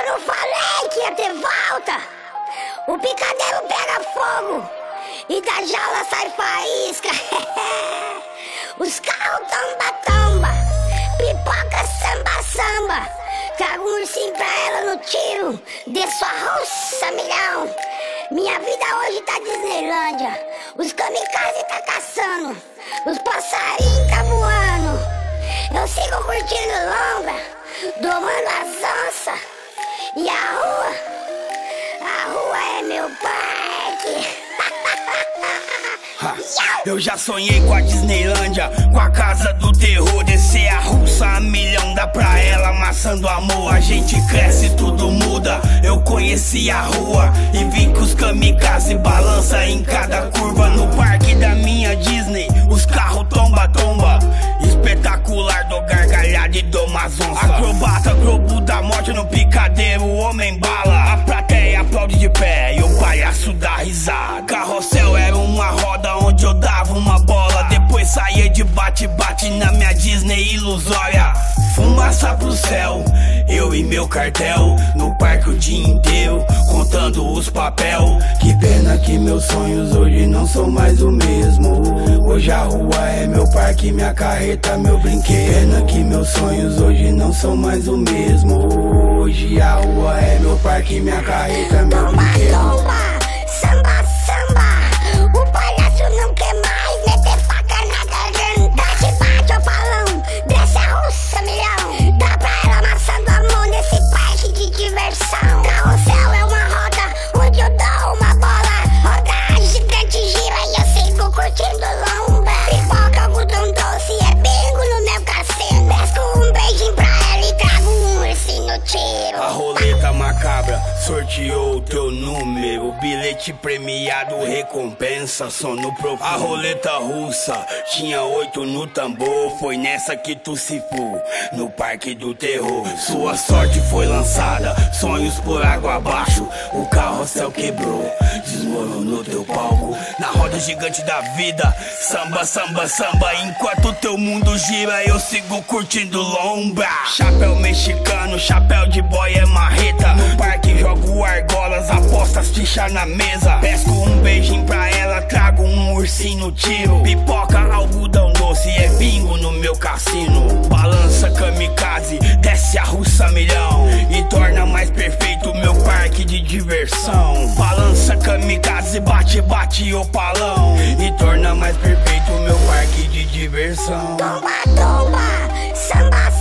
não falei que ia ter volta? O picadeiro pega fogo e da jaula sai faísca. Os carros tomba-tomba, pipoca samba-samba. Trago um ursinho pra ela no tiro, desço a russa milhão. Minha vida hoje tá Disneylândia, os kamikaze tá caçando, os passarinhos tá voando. Eu sigo curtindo longa, domando as onças. E a rua é meu parque. Eu já sonhei com a Disneylândia, com a casa do terror. Descer a russa a milhão, dá pra ela amassando amor. A gente cresce, tudo muda. Eu conheci a rua e vi que os kamikaze balança em cada curva. No parque da minha Disney, os carros tomba-tomba. Espetacular, dou gargalhada e dou umas onças. Acrobata, globo da morte no picadeiro, o homem bala. A plateia aplaude de pé e o palhaço dá risada. Carrossel era uma roda onde eu dava uma bola. Depois saía de bate-bate na minha Disney ilusória. Fumaça pro céu, eu e meu cartel. No parque o dia inteiro, contando os papel. Que pena que meus sonhos hoje não são mais o mesmo. Hoje a rua é meu parque, minha carreta, meu brinquedo. Que pena que meus sonhos hoje não são mais o mesmo. Hoje a rua é meu parque, minha carreta, meu brinquedo. Tomba, samba, samba. O palhaço não quer mais meter faca na garganta. Bate o balão, desce a russa milhão. Dá pra ela amassando a mão nesse parque de diversão. Carrossel é uma roda onde eu dou uma bola. Roda gigante gira e eu sigo curtindo lomba. Pipoca, algodão doce é bingo no meu cassino. Pesco um beijinho pra ela e trago um ursinho no tiro. A roleta macabra sorteou o teu número. Bilhete premiado, recompensa, sono profundo. A roleta russa tinha 8 no tambor. Foi nessa que tu se foi, no parque do terror. Sua sorte foi lançada, sonhos por água abaixo. O carrossel quebrou, desmoronou teu palco. Na roda gigante da vida, samba, samba, samba. Enquanto teu mundo gira, eu sigo curtindo lomba. Chapéu mexicano, chapéu de boy é marreta. No parque jogo argolas, apostas, ficha na mesa. Pesco um beijinho pra ela, trago um ursinho no tiro. Pipoca, algodão doce, é bingo no meu cassino. Balança kamikaze, desce a russa milhão. E torna mais perfeito meu parque de diversão. Balança kamikaze, bate, bate o palão. E torna mais perfeito meu parque de diversão. Tomba, tomba, samba,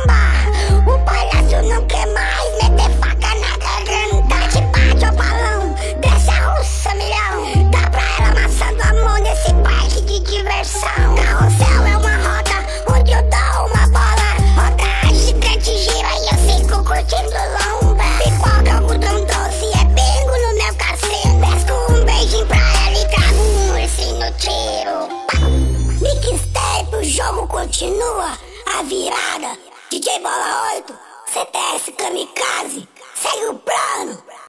samba. O palhaço não quer mais meter faca na garganta. Bate o balão, desce a russa milhão. Dá pra ela amassando a mão nesse parque de diversão. Carrossel é uma roda onde eu dou uma bola. Roda gigante gira e eu sigo curtindo lomba. Pipoca, algodão doce é bingo no meu cassino. Pesco um beijinho pra ela e trago um ursinho no tiro. Mixtape, o jogo continua, a virada. DJ Bola 8, CTS Kamikaze, segue o plano.